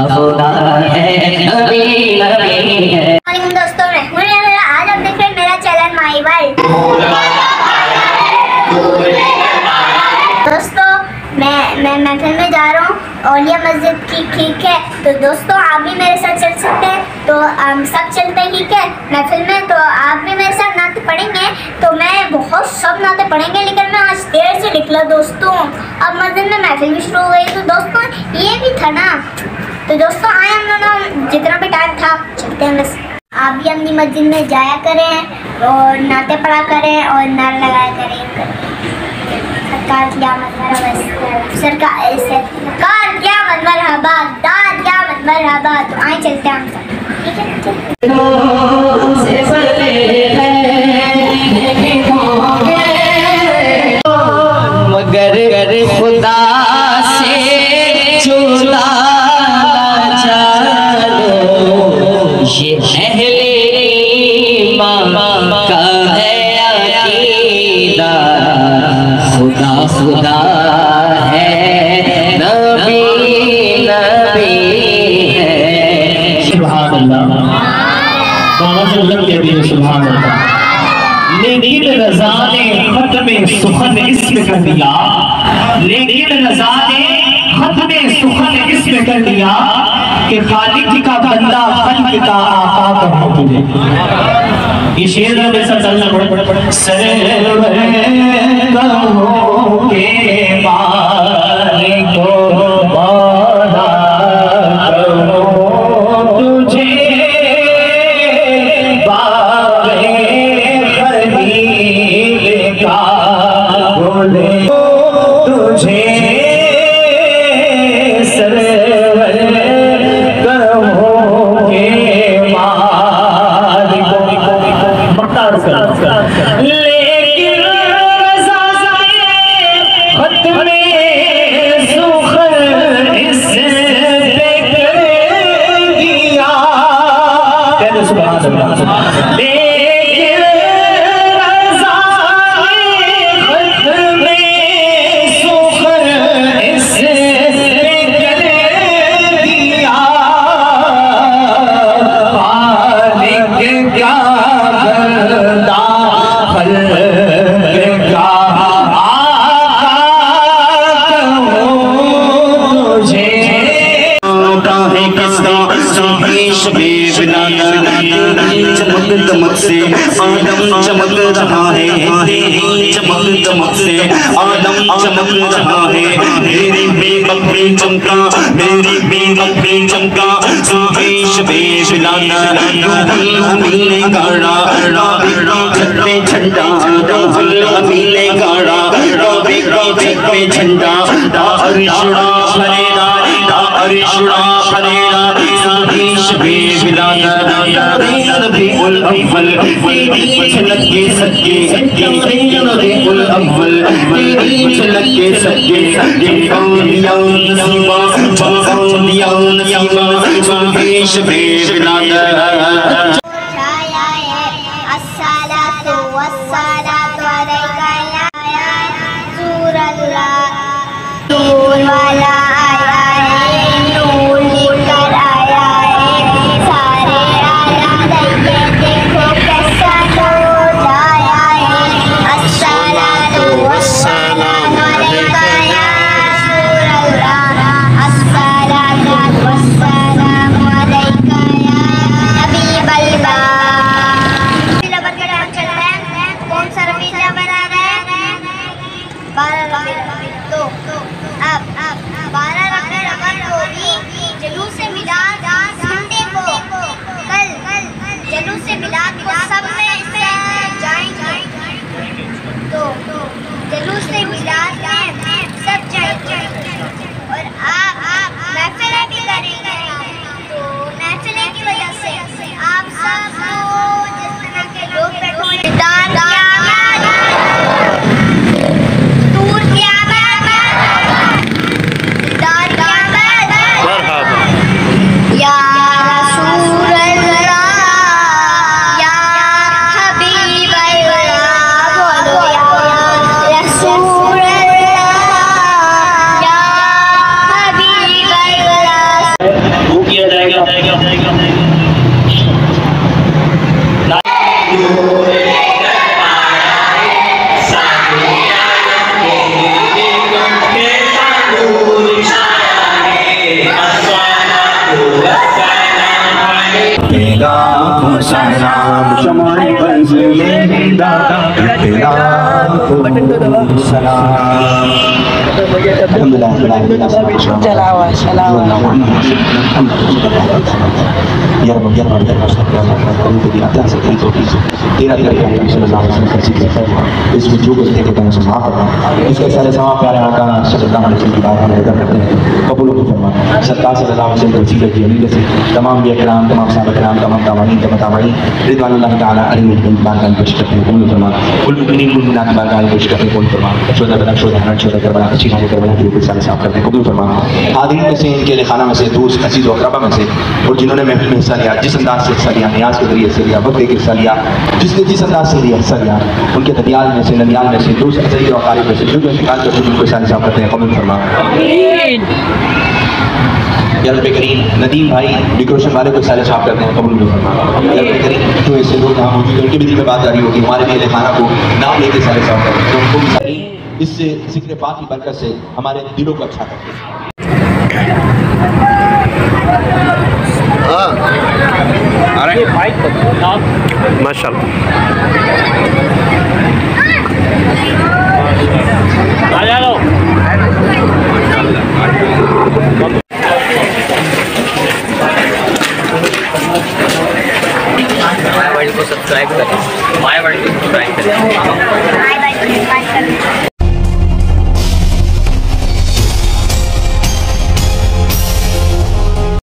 खुदा है, नबी नबी है। दोस्तों आज आप देख रहे हैं मेरा चैनल माई वर्ल्ड। दोस्तों मैं महफिल में जा रहा हूँ औलिया मस्जिद की, ठीक है। तो दोस्तों आप भी मेरे साथ चल सकते हैं, तो हम सब चलते हैं, ठीक है, महफिल में। तो आप भी मेरे साथ नाते पढ़ेंगे, तो मैं बहुत सब नाते पढ़ेंगे, लेकिन मैं आज देर से निकला दोस्तों। अब मस्जिद में महफिल भी शुरू हो गई, तो दोस्तों ये भी था ना। तो दोस्तों आए हम लोग, जितना भी टाइम था चलते हैं। बस आप भी अपनी मस्जिद में जाया करें और नाते पढ़ा करें और नारे लगाया करें। सरकार क़यामत मरहबा, सरकार क़यामत मरहबा, दाद क़यामत मरहबा। तो आए चलते हैं हम सब, ठीक है। मगर खुदा से चुरा ये अहले ईमान का है अकीदा, खुदा खुदा है, नबी नबी है। सुभान अल्लाह, बाबा से लग के भी सुभान अल्लाह। लेकिन रज़ा ने खत्म सुखन इसमें कर दिया, लेकिन रज़ा ने खत्म सुखन इसमें कर दिया कि खालिक का बंदा खल्क का आका कहो तुझे। ये शेर में सब चलना पड़े सरवर कहो के मालिक को बाला कहो तुझे, बाबे खलील का बोले तुझे चमक दमक से आदम चमक रहा है, चमक दमक से आदम चमक रहा है। मेरी बेबकरी चमका, मेरी बेबकरी चमका, सुबेश बेश लाना अमीने गाड़ा, छत पे झंडा अमीने गाड़ा, छत पे झंडा अरिशुड़ा फरेरा, अरिशुड़ा फरेरा, सुबेश बेश लाना रबीउल अव्वल छलक के सच्चे रबीउल अव्वल छलक के सच्चे कौनिया नसीबा, कौनिया नसीबा, सुबेश बेश लाना। अस्सलातु वस्सलातु अलैका या रसूलल्लाह, नूर वाला सलाम शमाई मंज़िल दादा तेरा सलाम। इसमें जो गलती करता है उसे माफ़ करना। इसके सारे सवाब प्यारे आका सल्लल्लाहु अलैहि वसल्लम की बात में अदा करते हैं, कबूल फरमा। सरकार सल्लल्लाहु अलैहि वसल्लम की वसीले की अमीर से तमाम बिकराम, तमाम साहब कराम, तमाम तामानी रिज़वानुल्लाह ताला अलैहिम की बारगाह में पेश करते हैं, कबूल फरमा। कुल मुमिनीन मुमिनात की बारगाह में पेश करते हैं, कबूल फरमा। शोधा बदा शोधा हनन शोधा करबला अच्छी खाने करबला की सारे साफ करते हैं, कबूल फरमा। हाज़रीन में से, इनके लिए खाना में से, दोस्त अजीज़ व अक़रबा में से, और जिन्होंने महफिल में हिस्सा लिया, जिस अंदाज से हिस्सा लिया, नियाज़ के ज़रिए हिस्सा लिया, वक्त देकर हिस्सा लिया, जिसने जिस अंदाज से लिया हिस्सा लिया, उनके दनियाल में से, ननियाल में से, दोस्त अज़ीज़ व अक़ारिब में से जो इंतकाल करते हैं उनको सारे साफ करते हैं, कबूल फरमा। या रब्बे करीम नदीम भाई डिकोरेशन वाले को सारे साफ करते हैं, कबूल फरमा। या रब्बे करीम जो ऐसे लोग यहाँ मौजूद हैं उनके भी दिल में बात आ रही होगी, हमारे भी खाना को नाम लेके सारे साफ करते हैं, तो उनको भी सारी इससे ज़िक्र पाक की बरकत से हमारे दिलों को अच्छा करते हैं। माशाअल्लाह माय वर्ल्ड को सब्सक्राइब करें, माय वर्ल्ड को सब्सक्राइब करें।